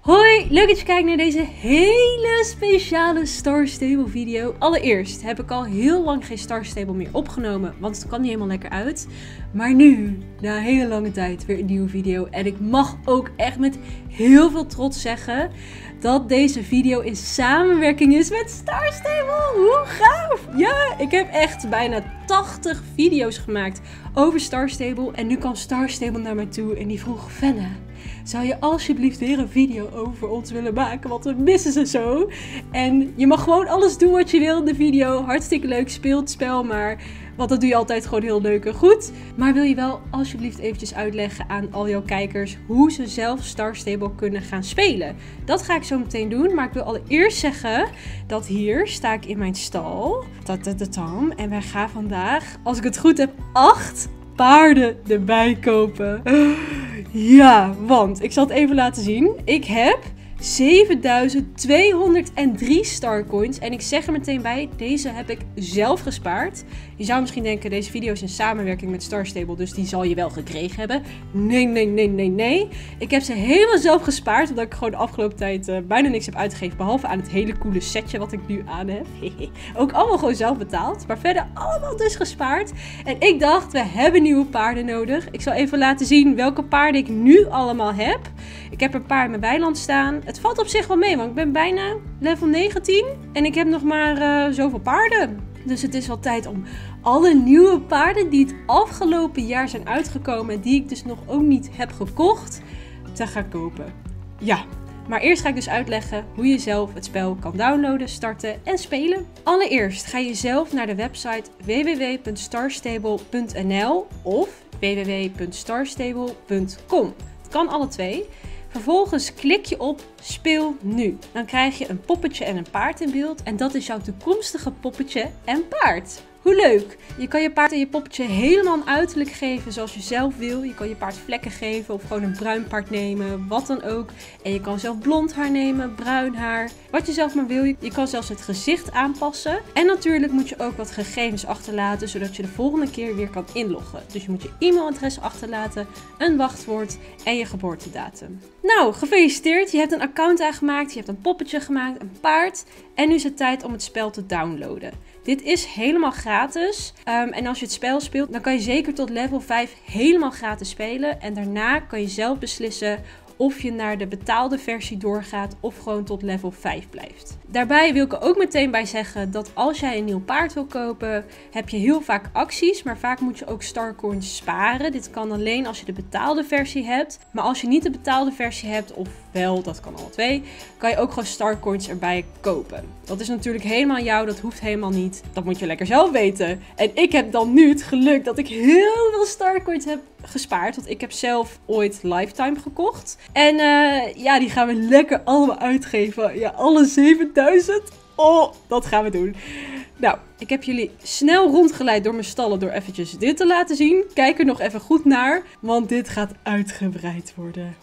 Hoi, leuk dat je kijkt naar deze hele speciale Star Stable video. Allereerst heb ik al heel lang geen Star Stable meer opgenomen, want het kwam niet helemaal lekker uit. Maar nu, na een hele lange tijd, weer een nieuwe video. En ik mag ook echt met heel veel trots zeggen dat deze video in samenwerking is met Star Stable. Hoe gaaf! Ja, ik heb echt bijna 80 video's gemaakt over Star Stable. En nu kwam Star Stable naar mij toe en die vroeg: Fenne, zou je alsjeblieft weer een video over ons willen maken? Want we missen ze zo. En je mag gewoon alles doen wat je wil in de video. Hartstikke leuk, speel het spel maar. Want dat doe je altijd gewoon heel leuk en goed. Maar wil je wel alsjeblieft eventjes uitleggen aan al jouw kijkers hoe ze zelf Star Stable kunnen gaan spelen? Dat ga ik zo meteen doen. Maar ik wil allereerst zeggen dat hier sta ik in mijn stal. En wij gaan vandaag, als ik het goed heb, 8 paarden erbij kopen. Ja, want ik zal het even laten zien. Ik heb 7203 starcoins. En ik zeg er meteen bij, deze heb ik zelf gespaard. Je zou misschien denken, deze video is in samenwerking met Star Stable, dus die zal je wel gekregen hebben. Nee. Ik heb ze helemaal zelf gespaard, omdat ik gewoon de afgelopen tijd bijna niks heb uitgegeven. Behalve aan het hele coole setje wat ik nu aan heb. Ook allemaal gewoon zelf betaald. Maar verder allemaal dus gespaard. En ik dacht, we hebben nieuwe paarden nodig. Ik zal even laten zien welke paarden ik nu allemaal heb. Ik heb een paar in mijn weiland staan. Het valt op zich wel mee, want ik ben bijna level 19. En ik heb nog maar zoveel paarden. Dus het is wel tijd om alle nieuwe paarden die het afgelopen jaar zijn uitgekomen, en die ik dus nog ook niet heb gekocht, te gaan kopen. Ja, maar eerst ga ik dus uitleggen hoe je zelf het spel kan downloaden, starten en spelen. Allereerst ga je zelf naar de website www.starstable.nl of www.starstable.com. Het kan alle twee. Vervolgens klik je op speel nu. Dan krijg je een poppetje en een paard in beeld. En dat is jouw toekomstige poppetje en paard. Hoe leuk! Je kan je paard en je poppetje helemaal een uiterlijk geven zoals je zelf wil. Je kan je paard vlekken geven of gewoon een bruin paard nemen, wat dan ook. En je kan zelf blond haar nemen, bruin haar, wat je zelf maar wil. Je kan zelfs het gezicht aanpassen. En natuurlijk moet je ook wat gegevens achterlaten, zodat je de volgende keer weer kan inloggen. Dus je moet je e-mailadres achterlaten, een wachtwoord en je geboortedatum. Nou, gefeliciteerd! Je hebt een account aangemaakt, je hebt een poppetje gemaakt, een paard. En nu is het tijd om het spel te downloaden. Dit is helemaal gratis. En als je het spel speelt, dan kan je zeker tot level 5 helemaal gratis spelen. En daarna kan je zelf beslissen of je naar de betaalde versie doorgaat of gewoon tot level 5 blijft. Daarbij wil ik er ook meteen bij zeggen dat als jij een nieuw paard wil kopen, heb je heel vaak acties, maar vaak moet je ook starcoins sparen. Dit kan alleen als je de betaalde versie hebt. Maar als je niet de betaalde versie hebt, of wel, dat kan alle twee, kan je ook gewoon starcoins erbij kopen. Dat is natuurlijk helemaal jou, dat hoeft helemaal niet. Dat moet je lekker zelf weten. En ik heb dan nu het geluk dat ik heel veel starcoins heb gespaard. Want ik heb zelf ooit Lifetime gekocht. En ja, die gaan we lekker allemaal uitgeven. Ja, alle 7000. Oh, dat gaan we doen. Nou, ik heb jullie snel rondgeleid door mijn stallen door eventjes dit te laten zien. Kijk er nog even goed naar, want dit gaat uitgebreid worden.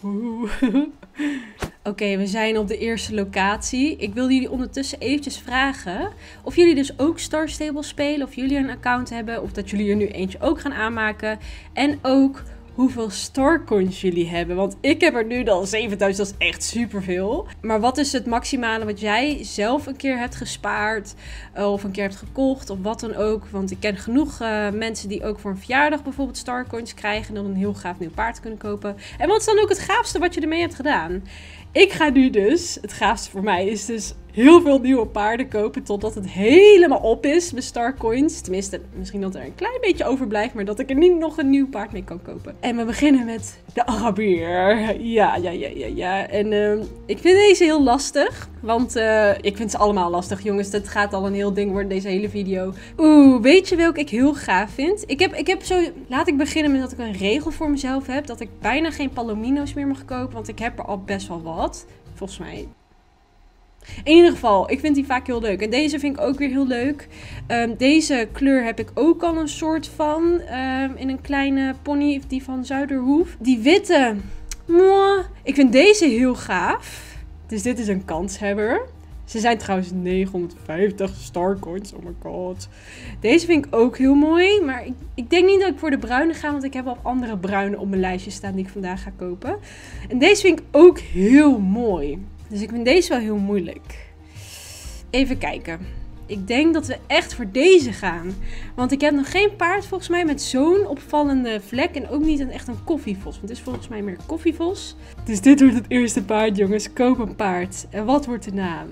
Oké, we zijn op de eerste locatie. Ik wil jullie ondertussen eventjes vragen of jullie dus ook Star Stable spelen, of jullie een account hebben, of dat jullie er nu eentje ook gaan aanmaken. En ook hoeveel starcoins jullie hebben. Want ik heb er nu al 7000, dat is echt superveel. Maar wat is het maximale wat jij zelf een keer hebt gespaard? Of een keer hebt gekocht, of wat dan ook. Want ik ken genoeg mensen die ook voor een verjaardag bijvoorbeeld starcoins krijgen en dan een heel gaaf nieuw paard kunnen kopen. En wat is dan ook het gaafste wat je ermee hebt gedaan? Ik ga nu dus, het gaafste voor mij is dus heel veel nieuwe paarden kopen totdat het helemaal op is met starcoins. Tenminste, misschien dat er een klein beetje overblijft, maar dat ik er niet nog een nieuw paard mee kan kopen. En we beginnen met de Arabier. Ja. En ik vind deze heel lastig, want ik vind ze allemaal lastig, jongens. Dat gaat al een heel ding worden, deze hele video. Weet je welke ik heel gaaf vind? Ik heb zo, laat ik beginnen met dat ik een regel voor mezelf heb, dat ik bijna geen palomino's meer mag kopen, want ik heb er al best wel wat. Volgens mij. In ieder geval, ik vind die vaak heel leuk. En deze vind ik ook weer heel leuk. Deze kleur heb ik ook al een soort van. In een kleine pony, die van Zuiderhoef. Die witte. Ik vind deze heel gaaf. Dus dit is een kanshebber. Ze zijn trouwens 950 starcoins. Oh my god. Deze vind ik ook heel mooi. Maar ik denk niet dat ik voor de bruine ga. Want ik heb al andere bruine op mijn lijstje staan die ik vandaag ga kopen. En deze vind ik ook heel mooi. Dus ik vind deze wel heel moeilijk. Even kijken. Ik denk dat we echt voor deze gaan. Want ik heb nog geen paard volgens mij met zo'n opvallende vlek. En ook niet echt een koffievos. Want het is volgens mij meer koffievos. Dus dit wordt het eerste paard, jongens. Koop een paard. En wat wordt de naam?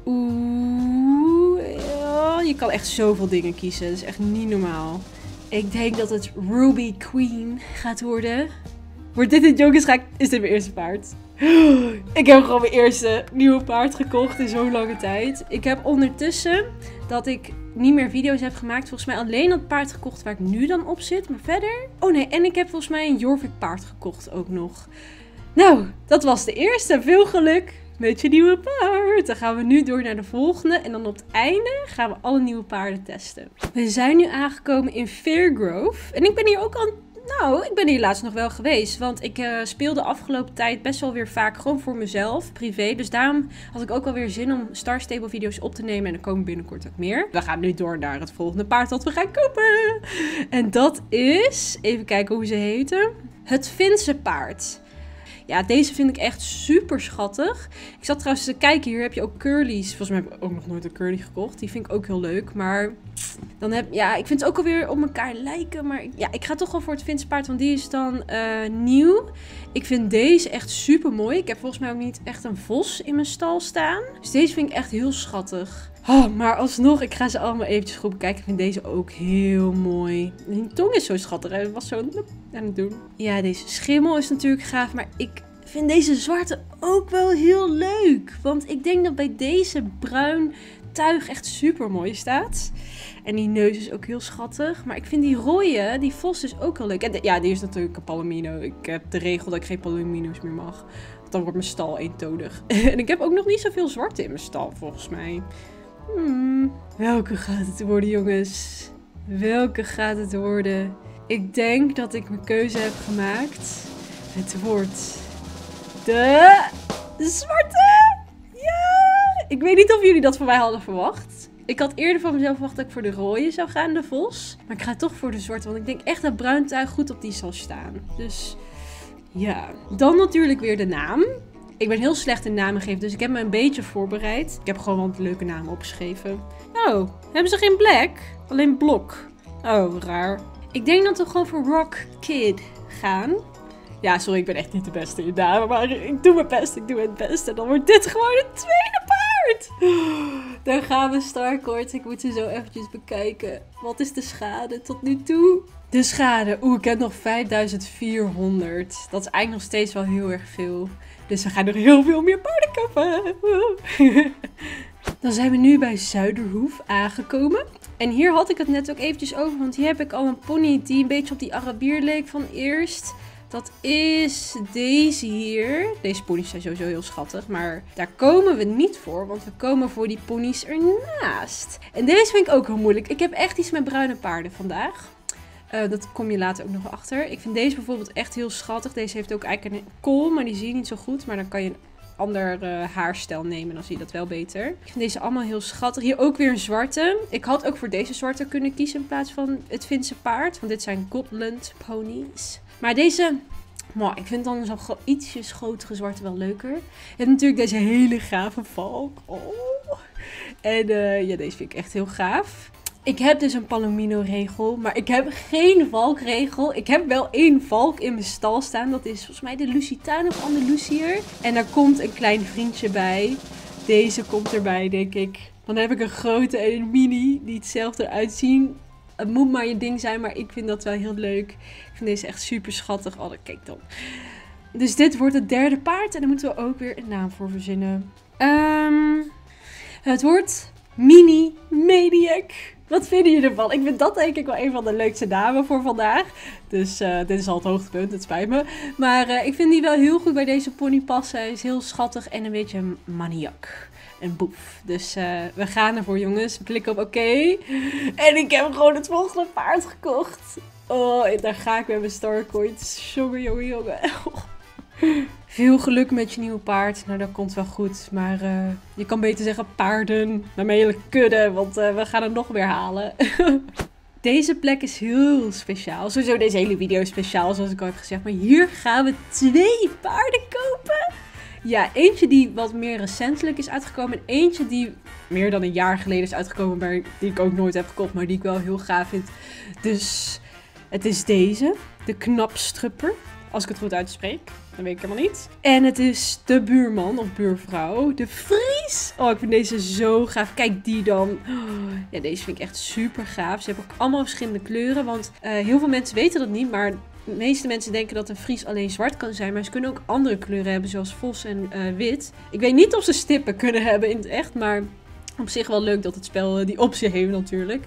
Oeh. Ja, je kan echt zoveel dingen kiezen. Dat is echt niet normaal. Ik denk dat het Ruby Queen gaat worden. Wordt dit het, jongens? Is dit mijn eerste paard? Ik heb gewoon mijn eerste nieuwe paard gekocht in zo'n lange tijd. Ik heb ondertussen dat ik niet meer video's heb gemaakt. Volgens mij alleen dat paard gekocht waar ik nu dan op zit. Maar verder... Oh nee, en ik heb volgens mij een Jorvik paard gekocht ook nog. Nou, dat was de eerste. Veel geluk met je nieuwe paard. Dan gaan we nu door naar de volgende. En dan op het einde gaan we alle nieuwe paarden testen. We zijn nu aangekomen in Fairgrove. En ik ben hier ook al... Nou, ik ben hier laatst nog wel geweest. Want ik speelde afgelopen tijd best wel weer vaak gewoon voor mezelf, privé. Dus daarom had ik ook alweer zin om Star Stable video's op te nemen. En er komen binnenkort ook meer. We gaan nu door naar het volgende paard dat we gaan kopen. En dat is, even kijken hoe ze heten, het Finse paard. Ja, deze vind ik echt super schattig. Ik zat trouwens te kijken, hier heb je ook curlies. Volgens mij heb ik ook nog nooit een curly gekocht. Die vind ik ook heel leuk, maar... Ja, ik vind het ook alweer op elkaar lijken. Maar ja, ik ga toch wel voor het Finse paard, want die is dan nieuw. Ik vind deze echt super mooi. Ik heb volgens mij ook niet echt een vos in mijn stal staan. Dus deze vind ik echt heel schattig. Oh, maar alsnog, ik ga ze allemaal eventjes goed bekijken. Ik vind deze ook heel mooi. Die tong is zo schattig. Hij was zo aan het doen. Ja, deze schimmel is natuurlijk gaaf. Maar ik vind deze zwarte ook wel heel leuk. Want ik denk dat bij deze bruin tuig echt super mooi staat. En die neus is ook heel schattig. Maar ik vind die rode, die vos is ook heel leuk. En ja, die is natuurlijk een palomino. Ik heb de regel dat ik geen palomino's meer mag. Want dan wordt mijn stal eentonig. En ik heb ook nog niet zoveel zwarte in mijn stal, volgens mij. Welke gaat het worden, jongens? Welke gaat het worden? Ik denk dat ik mijn keuze heb gemaakt. Het wordt de zwarte! Ja! Ik weet niet of jullie dat van mij hadden verwacht. Ik had eerder van mezelf verwacht dat ik voor de rode zou gaan, de vos. Maar ik ga toch voor de zwarte, want ik denk echt dat bruin tuig goed op die zal staan. Dus ja. Dan natuurlijk weer de naam. Ik ben heel slecht in namen geven, dus ik heb me een beetje voorbereid. Ik heb gewoon wat leuke namen opgeschreven. Oh, hebben ze geen black? Alleen blok. Oh, raar. Ik denk dat we gewoon voor Rock Kid gaan. Ja, sorry, ik ben echt niet de beste in namen, maar ik doe mijn best. Ik doe het best. En dan wordt dit gewoon het tweede paard. Daar gaan we, Starcoins. Ik moet ze zo eventjes bekijken. Wat is de schade tot nu toe? De schade. Ik heb nog 5400. Dat is eigenlijk nog steeds wel heel erg veel. Dus we gaan nog heel veel meer paarden kopen. Dan zijn we nu bij Zuiderhoef aangekomen. En hier had ik het net ook eventjes over. Want hier heb ik al een pony die een beetje op die Arabier leek van eerst. Dat is deze hier. Deze ponies zijn sowieso heel schattig. Maar daar komen we niet voor. Want we komen voor die ponies ernaast. En deze vind ik ook heel moeilijk. Ik heb echt iets met bruine paarden vandaag. Dat kom je later ook nog achter. Ik vind deze bijvoorbeeld echt heel schattig. Deze heeft ook eigenlijk een kool, maar die zie je niet zo goed. Maar dan kan je een ander haarstijl nemen. Dan zie je dat wel beter. Ik vind deze allemaal heel schattig. Hier ook weer een zwarte. Ik had ook voor deze zwarte kunnen kiezen in plaats van het Finse paard. Want dit zijn Gotland ponies. Maar deze... ik vind dan zo'n ietsjes grotere zwarte wel leuker. Je hebt natuurlijk deze hele gave valk. Oh. En ja, deze vind ik echt heel gaaf. Ik heb dus een Palomino regel, maar ik heb geen valkregel. Ik heb wel 1 valk in mijn stal staan. Dat is volgens mij de Lusitano of Andalusiër. En daar komt een klein vriendje bij. Deze komt erbij, denk ik. Dan heb ik een grote en een mini die hetzelfde eruit zien. Het moet maar je ding zijn, maar ik vind dat wel heel leuk. Ik vind deze echt super schattig. Oh, kijk dan. Dus dit wordt het derde paard. En daar moeten we ook weer een naam voor verzinnen. Het wordt Mini Maniac. Wat vinden jullie ervan? Ik vind dat denk ik wel een van de leukste namen voor vandaag. Dus dit is al het hoogtepunt, het spijt me. Maar ik vind die wel heel goed bij deze pony passen. Hij is heel schattig en een beetje een maniak. Een boef. Dus we gaan ervoor, jongens. We klikken op oké. En ik heb gewoon het volgende paard gekocht. Oh, daar ga ik met mijn Starcoins. Jongen. Veel geluk met je nieuwe paard. Nou, dat komt wel goed. Maar je kan beter zeggen paarden. Maar mijn hele kudde, want we gaan het nog weer halen. Deze plek is heel speciaal. Sowieso deze hele video is speciaal, zoals ik al heb gezegd. Maar hier gaan we 2 paarden kopen. Ja, eentje die wat meer recentelijk is uitgekomen. En eentje die meer dan een jaar geleden is uitgekomen. Maar die ik ook nooit heb gekocht, maar die ik wel heel gaaf vind. Dus het is deze. De Knapstrupper. Als ik het goed uitspreek. Dat weet ik helemaal niet. En het is de buurman of buurvrouw. De Fries. Oh, ik vind deze zo gaaf. Kijk die dan. Oh, ja, deze vind ik echt super gaaf. Ze hebben ook allemaal verschillende kleuren. Want heel veel mensen weten dat niet. Maar de meeste mensen denken dat een Fries alleen zwart kan zijn. Maar ze kunnen ook andere kleuren hebben. Zoals vos en wit. Ik weet niet of ze stippen kunnen hebben in het echt. Maar op zich wel leuk dat het spel die optie heeft natuurlijk.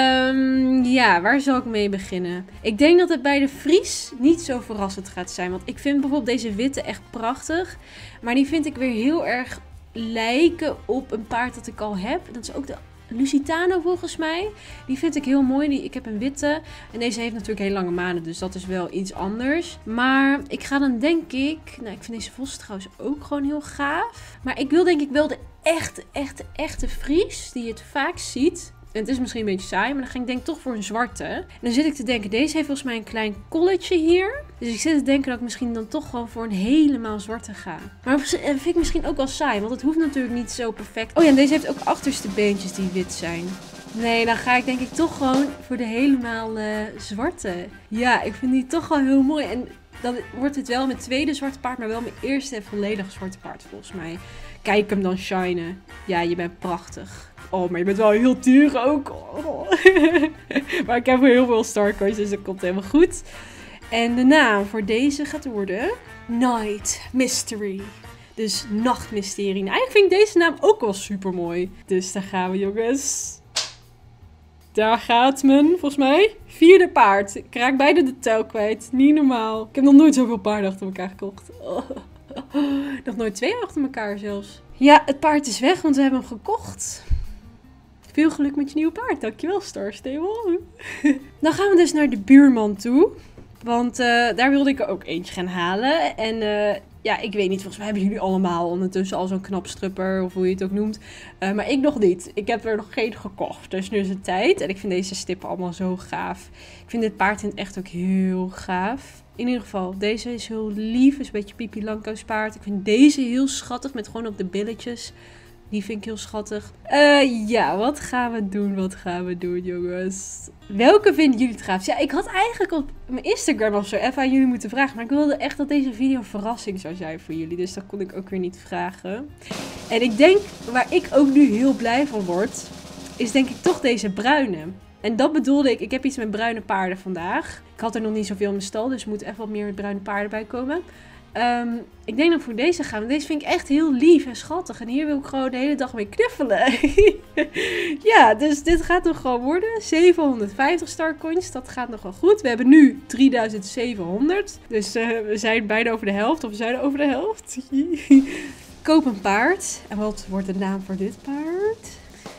Ja, waar zal ik mee beginnen? Ik denk dat het bij de Fries niet zo verrassend gaat zijn. Want ik vind bijvoorbeeld deze witte echt prachtig. Maar die vind ik weer heel erg lijken op een paard dat ik al heb. Dat is ook de Lusitano volgens mij. Die vind ik heel mooi. Ik heb een witte. En deze heeft natuurlijk hele lange manen. Dus dat is wel iets anders. Maar ik ga dan denk ik... Nou, ik vind deze vos trouwens ook gewoon heel gaaf. Maar ik wil denk ik wel de echte Fries. Die je het vaak ziet. En het is misschien een beetje saai. Maar dan ga ik denk toch voor een zwarte. En dan zit ik te denken. Deze heeft volgens mij een klein colletje hier. Dus ik zit te denken dat ik misschien dan toch gewoon voor een helemaal zwarte ga. Maar dat vind ik misschien ook wel saai. Want het hoeft natuurlijk niet zo perfect. Oh ja, en deze heeft ook achterste beentjes die wit zijn. Nee, dan ga ik denk ik toch gewoon voor de helemaal zwarte. Ja, ik vind die toch wel heel mooi. En dan wordt het wel mijn tweede zwarte paard. Maar wel mijn eerste volledig zwarte paard volgens mij. Kijk hem dan shinen. Ja, je bent prachtig. Oh, maar je bent wel heel duur ook. Oh. Maar ik heb weer heel veel starcoins, dus dat komt helemaal goed. En de naam voor deze gaat worden Night Mystery. Dus nachtmysterie. Nou, eigenlijk vind ik deze naam ook wel super mooi. Dus daar gaan we, jongens. Daar gaat men, volgens mij, 4e paard. Ik raak bijna de tel kwijt. Niet normaal. Ik heb nog nooit zoveel paarden achter elkaar gekocht. Oh. Nog nooit 2 achter elkaar zelfs. Ja, het paard is weg, want we hebben hem gekocht. Veel geluk met je nieuwe paard. Dankjewel, Star Stable. Dan gaan we dus naar de buurman toe. Want daar wilde ik er ook eentje gaan halen. En ja, ik weet niet. Volgens mij hebben jullie allemaal ondertussen al zo'n knapstrupper. Of hoe je het ook noemt. Maar ik nog niet. Ik heb er nog geen gekocht. Dus nu is het tijd. En ik vind deze stippen allemaal zo gaaf. Ik vind dit paard in het echt ook heel gaaf. In ieder geval, deze is heel lief. Is een beetje Pipi Langkous paard. Ik vind deze heel schattig. Met gewoon op de billetjes. Die vind ik heel schattig. Ja, wat gaan we doen? Wat gaan we doen, jongens? Welke vinden jullie het gaafst? Ja, ik had eigenlijk op mijn Instagram of zo even aan jullie moeten vragen. Maar ik wilde echt dat deze video een verrassing zou zijn voor jullie. Dus dat kon ik ook weer niet vragen. En ik denk, waar ik ook nu heel blij van word, is denk ik toch deze bruine. En dat bedoelde ik. Ik heb iets met bruine paarden vandaag. Ik had er nog niet zoveel in mijn stal. Dus er moet even wat meer met bruine paarden bij komen. Ik denk dat ik voor deze ga. Want deze vind ik echt heel lief en schattig. En hier wil ik gewoon de hele dag mee knuffelen. Ja, dus dit gaat nog gewoon worden. 750 starcoins. Dat gaat nog wel goed. We hebben nu 3700. Dus we zijn bijna over de helft. Of we zijn over de helft. Koop een paard. En wat wordt de naam voor dit paard?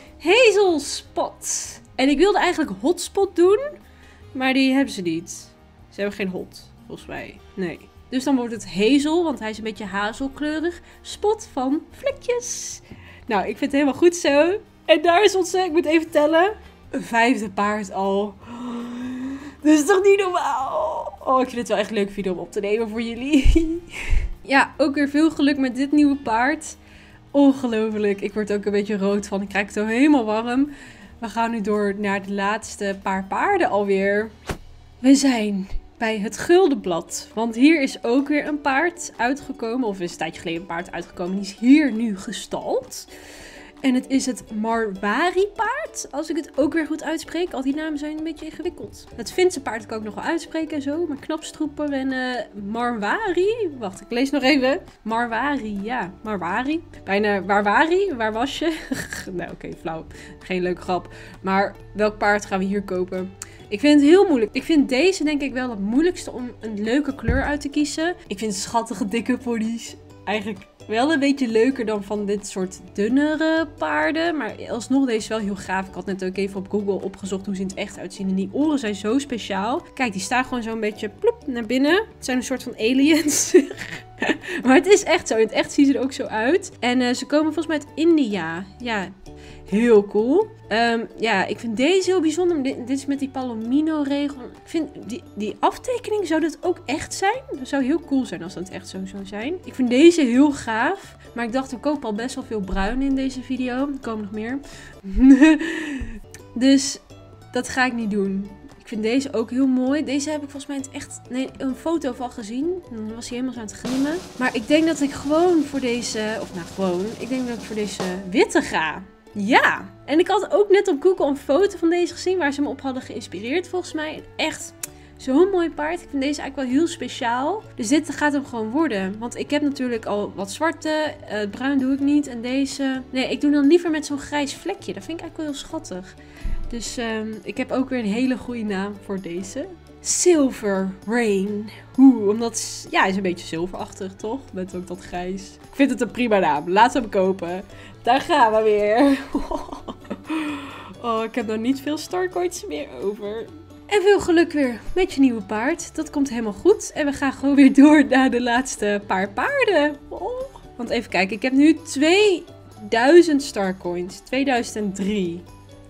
Hazelspot. En ik wilde eigenlijk Hotspot doen. Maar die hebben ze niet. Ze hebben geen hot, volgens mij. Nee. Dus dan wordt het Hazel, want hij is een beetje hazelkleurig. Spot van Vlekjes. Nou, ik vind het helemaal goed zo. En daar is onze, ik moet even tellen, 5e paard al. Dat is toch niet normaal? Oh, ik vind het wel echt een leuke video om op te nemen voor jullie. Ja, ook weer veel geluk met dit nieuwe paard. Ongelooflijk. Ik word ook een beetje rood van. Ik krijg het zo helemaal warm. We gaan nu door naar de laatste paar paarden alweer. We zijn bij het Guldenblad. Want hier is ook weer een paard uitgekomen. Of is een tijdje geleden een paard uitgekomen. Die is hier nu gestald. En het is het Marwari paard. Als ik het ook weer goed uitspreek. Al die namen zijn een beetje ingewikkeld. Het Finse paard kan ik ook nog wel uitspreken en zo. Maar Knapstrupper en Marwari. Wacht, ik lees nog even. Marwari, ja. Marwari. Bijna Marwari. Waar was je? Nou, oké, flauw. Geen leuke grap. Maar welk paard gaan we hier kopen? Ik vind het heel moeilijk. Ik vind deze denk ik wel het moeilijkste om een leuke kleur uit te kiezen. Ik vind schattige dikke ponies eigenlijk wel een beetje leuker dan van dit soort dunnere paarden. Maar alsnog deze is wel heel gaaf. Ik had net ook even op Google opgezocht hoe ze in het echt uitzien. En die oren zijn zo speciaal. Kijk, die staan gewoon zo een beetje ploep naar binnen. Het zijn een soort van aliens. Maar het is echt zo. In het echt zien ze er ook zo uit. En ze komen volgens mij uit India. Ja, heel cool. Ja, ik vind deze heel bijzonder. Dit is met die Palomino-regel. Ik vind die aftekening, zou dat ook echt zijn? Dat zou heel cool zijn als dat echt zo zou zijn. Ik vind deze heel gaaf. Maar ik dacht, we kopen al best wel veel bruin in deze video. Er komen nog meer. Dus dat ga ik niet doen. Ik vind deze ook heel mooi. Deze heb ik volgens mij in het echt een foto van gezien. Dan was hij helemaal zo aan het glimmen. Maar ik denk dat ik gewoon voor deze... Of nou gewoon. Ik denk dat ik voor deze witte ga. Ja. En ik had ook net op Google een foto van deze gezien. Waar ze me op hadden geïnspireerd volgens mij. Echt zo'n mooi paard. Ik vind deze eigenlijk wel heel speciaal. Dus dit gaat hem gewoon worden. Want ik heb natuurlijk al wat zwarte. Bruin doe ik niet. En deze... Nee, ik doe dan liever met zo'n grijs vlekje. Dat vind ik eigenlijk wel heel schattig. Dus ik heb ook weer een hele goede naam voor deze. Silver Rain. Omdat, ja, hij is een beetje zilverachtig, toch? Met ook dat grijs. Ik vind het een prima naam. Laten we hem kopen. Daar gaan we weer. Oh, ik heb nog niet veel starcoins meer over. En veel geluk weer met je nieuwe paard. Dat komt helemaal goed. En we gaan gewoon weer door naar de laatste paar paarden. Oh. Want even kijken, ik heb nu 2000 starcoins. 2003.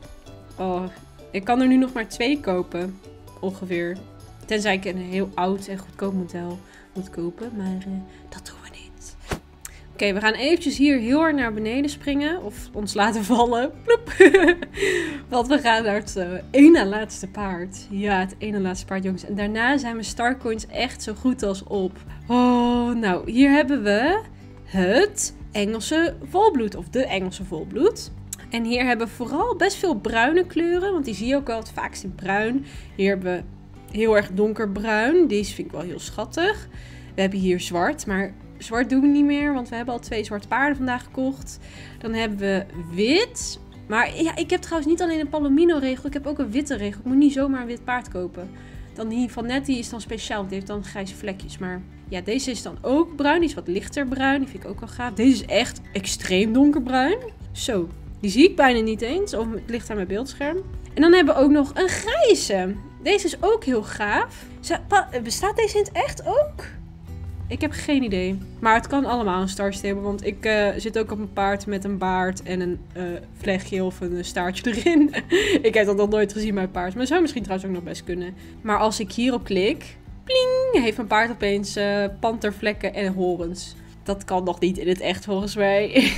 Oh, ik kan er nu nog maar 2 kopen. Ongeveer. Tenzij ik een heel oud en goedkoop model moet kopen. Maar dat doen we niet. Oké, we gaan eventjes hier heel hard naar beneden springen. Of ons laten vallen. Ploep. Want we gaan naar het ene laatste paard. Ja, het ene laatste paard, jongens. En daarna zijn mijn starcoins echt zo goed als op. Oh, nou, hier hebben we het Engelse volbloed. Of de Engelse volbloed. En hier hebben we vooral best veel bruine kleuren. Want die zie je ook wel het vaakst in bruin. Hier hebben we heel erg donkerbruin. Deze vind ik wel heel schattig. We hebben hier zwart. Maar zwart doen we niet meer. Want we hebben al 2 zwarte paarden vandaag gekocht. Dan hebben we wit. Maar ja, ik heb trouwens niet alleen een Palomino regel. Ik heb ook een witte regel. Ik moet niet zomaar een wit paard kopen. Dan die van net, die is dan speciaal. Die heeft dan grijze vlekjes. Maar ja, deze is dan ook bruin. Die is wat lichter bruin. Die vind ik ook wel gaaf. Deze is echt extreem donkerbruin. Zo. Die zie ik bijna niet eens, of het ligt aan mijn beeldscherm. En dan hebben we ook nog een grijze. Deze is ook heel gaaf. Bestaat deze in het echt ook? Ik heb geen idee. Maar het kan allemaal een Star Stable, want ik zit ook op een paard met een baard en een vlechtje of een staartje erin. Ik heb dat nog nooit gezien bij een paard, maar dat zou misschien trouwens ook nog best kunnen. Maar als ik hierop klik, pling, heeft mijn paard opeens pantervlekken en horens. Dat kan nog niet in het echt volgens mij.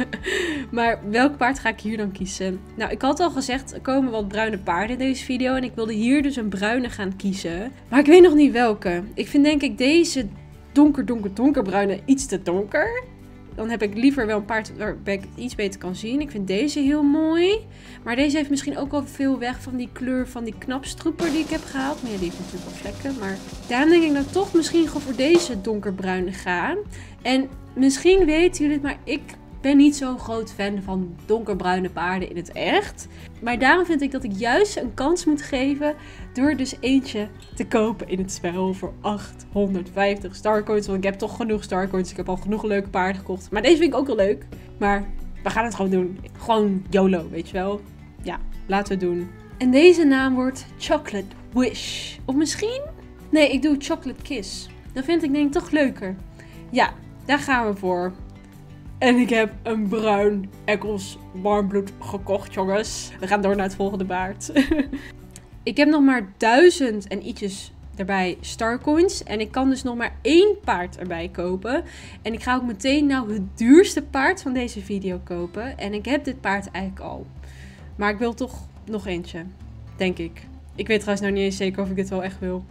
Maar welk paard ga ik hier dan kiezen? Nou, ik had al gezegd, er komen wat bruine paarden in deze video. En ik wilde hier dus een bruine gaan kiezen. Maar ik weet nog niet welke. Ik vind denk ik deze donkerbruine iets te donker. Dan heb ik liever wel een paard waarbij ik het iets beter kan zien. Ik vind deze heel mooi. Maar deze heeft misschien ook wel veel weg van die kleur van die knapstroeper die ik heb gehaald. Maar ja, die heeft natuurlijk wel vlekken. Maar daarom denk ik dat ik toch misschien gewoon voor deze donkerbruine ga. En misschien weten jullie het, maar ik ben niet zo'n groot fan van donkerbruine paarden in het echt. Maar daarom vind ik dat ik juist een kans moet geven door dus eentje te kopen in het spel voor 850 starcoins. Want ik heb toch genoeg starcoins. Ik heb al genoeg leuke paarden gekocht. Maar deze vind ik ook wel leuk. Maar we gaan het gewoon doen. Gewoon YOLO, weet je wel. Ja, laten we het doen. En deze naam wordt Chocolate Wish. Of misschien... Nee, ik doe Chocolate Kiss. Dat vind ik denk ik toch leuker. Ja, daar gaan we voor. En ik heb een bruin Eccles warmbloed gekocht, jongens. We gaan door naar het volgende paard. Ik heb nog maar 1000 en ietsjes erbij starcoins. En ik kan dus nog maar 1 paard erbij kopen. En ik ga ook meteen nou het duurste paard van deze video kopen. En ik heb dit paard eigenlijk al. Maar ik wil toch nog eentje. Denk ik. Ik weet trouwens nou niet eens zeker of ik dit wel echt wil.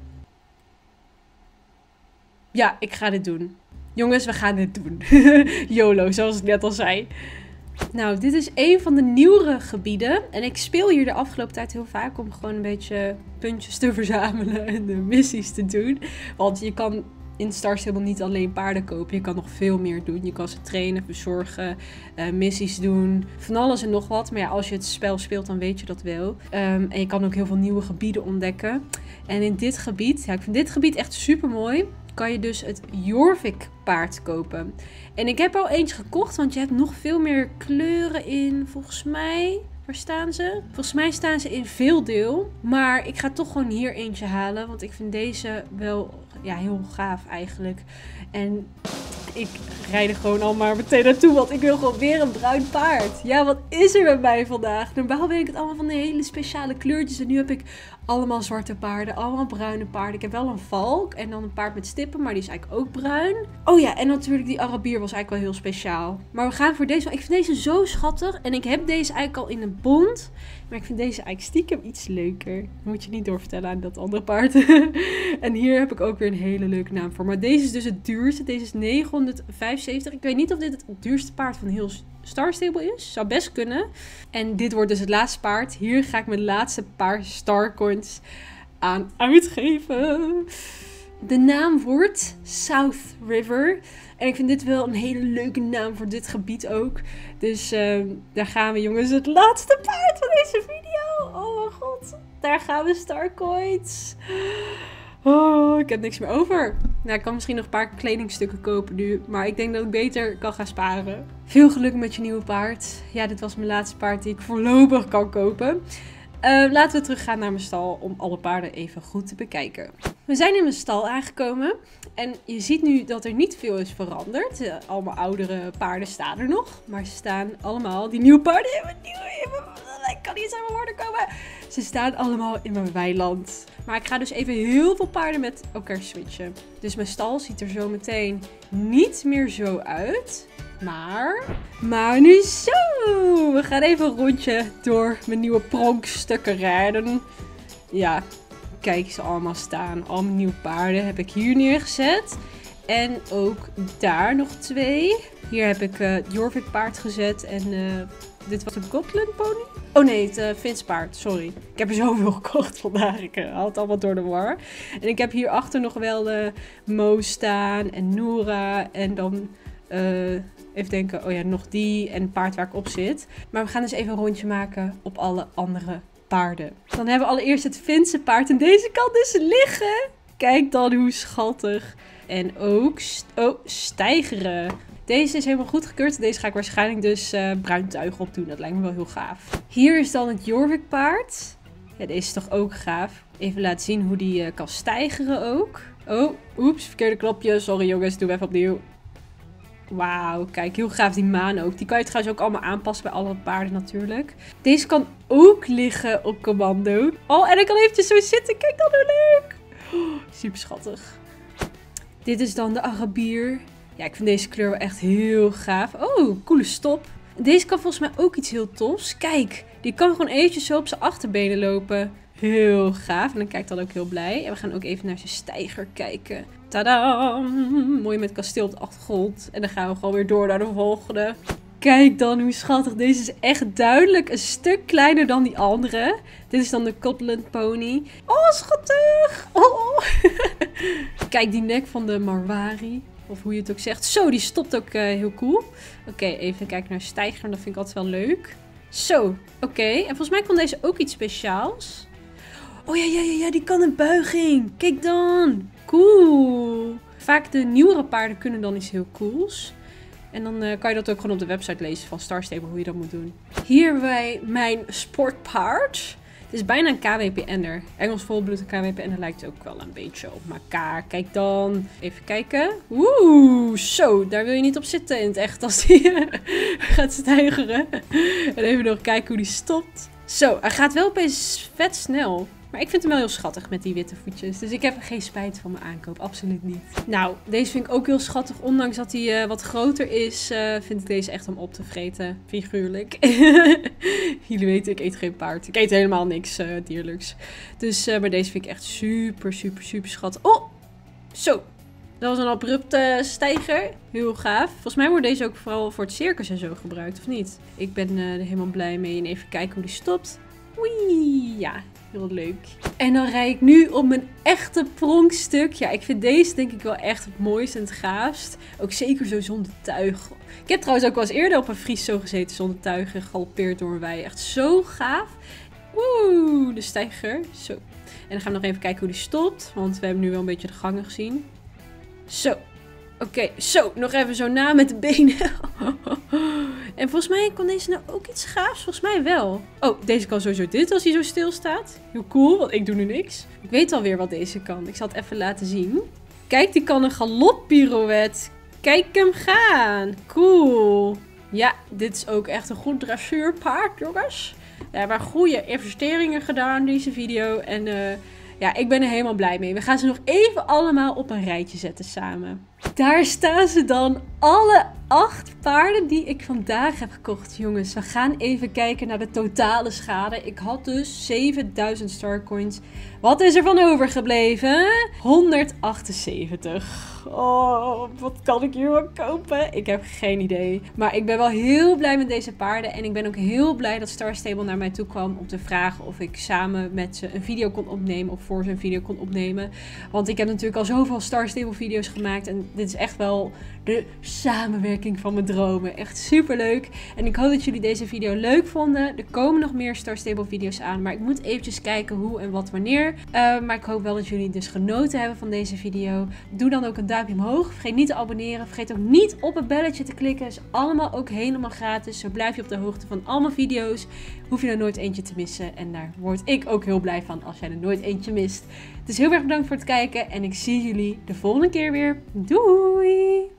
Ja, ik ga dit doen. Jongens, we gaan dit doen. YOLO, zoals ik net al zei. Nou, dit is een van de nieuwere gebieden. En ik speel hier de afgelopen tijd heel vaak om gewoon een beetje puntjes te verzamelen en de missies te doen. Want je kan in Star Stable niet alleen paarden kopen. Je kan nog veel meer doen. Je kan ze trainen, verzorgen, missies doen. Van alles en nog wat. Maar ja, als je het spel speelt, dan weet je dat wel. En je kan ook heel veel nieuwe gebieden ontdekken. En in dit gebied, ja, ik vind dit gebied echt super mooi. Kan je dus het Jorvik paard kopen. En ik heb al eentje gekocht, want je hebt nog veel meer kleuren in, volgens mij. Waar staan ze? Volgens mij staan ze in veel deel. Maar ik ga toch gewoon hier eentje halen. Want ik vind deze wel heel gaaf eigenlijk. En ik rijd er gewoon al maar meteen naartoe. Want ik wil gewoon weer een bruin paard. Ja, wat is er met mij vandaag? Normaal weet ik het allemaal van de hele speciale kleurtjes. En nu heb ik allemaal zwarte paarden. Allemaal bruine paarden. Ik heb wel een valk. En dan een paard met stippen. Maar die is eigenlijk ook bruin. Oh ja, en natuurlijk die Arabier was eigenlijk wel heel speciaal. Maar we gaan voor deze. Ik vind deze zo schattig. En ik heb deze eigenlijk al in een bond. Maar ik vind deze eigenlijk stiekem iets leuker. Dat moet je niet doorvertellen aan dat andere paard. En hier heb ik ook weer een hele leuke naam voor. Maar deze is dus het duurste. Deze is 975. Ik weet niet of dit het duurste paard van heel Star Stable is. Zou best kunnen. En dit wordt dus het laatste paard. Hier ga ik mijn laatste paar Star Coins aan uitgeven. De naam wordt South River. En ik vind dit wel een hele leuke naam voor dit gebied ook. Dus daar gaan we, jongens. Het laatste paard van deze video. Oh mijn god. Daar gaan we, Star Coins. Oh, ik heb niks meer over. Nou, ik kan misschien nog een paar kledingstukken kopen nu. Maar ik denk dat ik beter kan gaan sparen. Veel geluk met je nieuwe paard. Ja, dit was mijn laatste paard die ik voorlopig kan kopen. Laten we teruggaan naar mijn stal om alle paarden even goed te bekijken. We zijn in mijn stal aangekomen. En je ziet nu dat er niet veel is veranderd. Allemaal oudere paarden staan er nog. Maar ze staan allemaal, die nieuwe paarden, ik kan niet eens aan mijn woorden komen. Ze staan allemaal in mijn weiland. Maar ik ga dus even heel veel paarden met elkaar switchen. Dus mijn stal ziet er zo meteen niet meer zo uit. Maar nu zo. We gaan even een rondje door mijn nieuwe pronkstukken rijden. Ja, kijk ze allemaal staan. Allemaal nieuwe paarden heb ik hier neergezet. En ook daar nog 2. Hier heb ik het Jorvik paard gezet. En dit was een Gotland pony. Oh nee, het Fins paard. Sorry. Ik heb er zoveel gekocht vandaag. Ik haal het allemaal door de war. En ik heb hierachter nog wel Mo staan. En Noora. En dan even denken. Oh ja, nog die. En het paard waar ik op zit. Maar we gaan dus even een rondje maken op alle andere paarden. Dan hebben we allereerst het Finse paard. En deze kan dus liggen. Kijk dan hoe schattig. En ook stijgeren. Deze is helemaal goedgekeurd. Deze ga ik waarschijnlijk dus bruin tuig op doen. Dat lijkt me wel heel gaaf. Hier is dan het Jorvik paard. Ja, deze is toch ook gaaf. Even laten zien hoe die kan stijgeren ook. Oh, oeps, verkeerde knopje. Sorry jongens, doen we even opnieuw. Wauw, kijk, heel gaaf die maan ook. Die kan je trouwens ook allemaal aanpassen bij alle paarden natuurlijk. Deze kan ook liggen op commando. Oh, en ik kan eventjes zo zitten. Kijk dan hoe leuk. Oh, super schattig. Dit is dan de Arabier. Ja, ik vind deze kleur wel echt heel gaaf. Oh, coole stop. Deze kan volgens mij ook iets heel tofs. Kijk, die kan gewoon eventjes zo op zijn achterbenen lopen. Heel gaaf. En dan kijkt dan ook heel blij. En we gaan ook even naar zijn steiger kijken. Tadam! Mooi met kasteel op de achtergrond. En dan gaan we gewoon weer door naar de volgende. Kijk dan hoe schattig. Deze is echt duidelijk een stuk kleiner dan die andere. Dit is dan de Gotland pony. Oh, schattig! Oh. Kijk die nek van de Marwari. Of hoe je het ook zegt. Zo, die stopt ook heel cool. Oké, even kijken naar stijger. Dat vind ik altijd wel leuk. Zo, oké. En volgens mij kon deze ook iets speciaals. Oh ja, die kan een buiging. Kijk dan. Cool. Vaak de nieuwere paarden kunnen dan iets heel cools. En dan kan je dat ook gewoon op de website lezen van Star Stable, hoe je dat moet doen. Hier hebben wij mijn sportpaard. Het is bijna een KWPN'er. Engels volbloed en KWPN'er lijkt ook wel een beetje op elkaar. Kijk dan. Even kijken. Oeh, zo. Daar wil je niet op zitten in het echt als die gaat stijgeren. En even nog kijken hoe die stopt. Zo, hij gaat wel opeens vet snel. Maar ik vind hem wel heel schattig met die witte voetjes. Dus ik heb geen spijt van mijn aankoop. Absoluut niet. Nou, deze vind ik ook heel schattig. Ondanks dat hij wat groter is, vind ik deze echt om op te vreten. Figuurlijk. Jullie weten, ik eet geen paard. Ik eet helemaal niks dierlijks. Dus, maar deze vind ik echt super, super, super schattig. Oh, zo. Dat was een abrupte stijger. Heel gaaf. Volgens mij wordt deze ook vooral voor het circus en zo gebruikt, of niet? Ik ben er helemaal blij mee. En even kijken hoe die stopt. Oei, ja. Heel leuk. En dan rijd ik nu op mijn echte pronkstuk. Ja, ik vind deze denk ik wel echt het mooiste en het gaafst. Ook zeker zo zonder tuig. Ik heb trouwens ook wel eens eerder op een Fries zo gezeten zonder tuig en gegaloppeerd door een wei. Echt zo gaaf. Woe, de steiger. Zo. En dan gaan we nog even kijken hoe die stopt. Want we hebben nu wel een beetje de gangen gezien. Zo. Oké, zo. Nog even zo na met de benen. En volgens mij kan deze nou ook iets gaafs. Volgens mij wel. Oh, deze kan sowieso dit als hij zo stil staat. Heel cool, want ik doe nu niks. Ik weet alweer wat deze kan. Ik zal het even laten zien. Kijk, die kan een galoppirouette. Kijk hem gaan. Cool. Ja, dit is ook echt een goed dressuurpaard, jongens. We hebben goede investeringen gedaan in deze video. En ja, ik ben er helemaal blij mee. We gaan ze nog even allemaal op een rijtje zetten samen. Daar staan ze dan. Alle 8 paarden die ik vandaag heb gekocht, jongens. We gaan even kijken naar de totale schade. Ik had dus 7000 starcoins. Wat is er van overgebleven? 178. Oh, wat kan ik hier wel kopen? Ik heb geen idee. Maar ik ben wel heel blij met deze paarden. En ik ben ook heel blij dat Star Stable naar mij toe kwam om te vragen of ik samen met ze een video kon opnemen. Of voor ze een video kon opnemen. Want ik heb natuurlijk al zoveel Star Stable video's gemaakt. En dit is echt wel de samenwerking van mijn dromen. Echt super leuk. En ik hoop dat jullie deze video leuk vonden. Er komen nog meer Star Stable video's aan. Maar ik moet eventjes kijken hoe en wat wanneer. Maar ik hoop wel dat jullie dus genoten hebben van deze video. Doe dan ook een duimpje omhoog. Vergeet niet te abonneren. Vergeet ook niet op het belletje te klikken. Is allemaal ook helemaal gratis. Zo blijf je op de hoogte van al mijn video's. Hoef je er nooit eentje te missen. En daar word ik ook heel blij van als jij er nooit eentje mist. Dus heel erg bedankt voor het kijken. En ik zie jullie de volgende keer weer. Doei!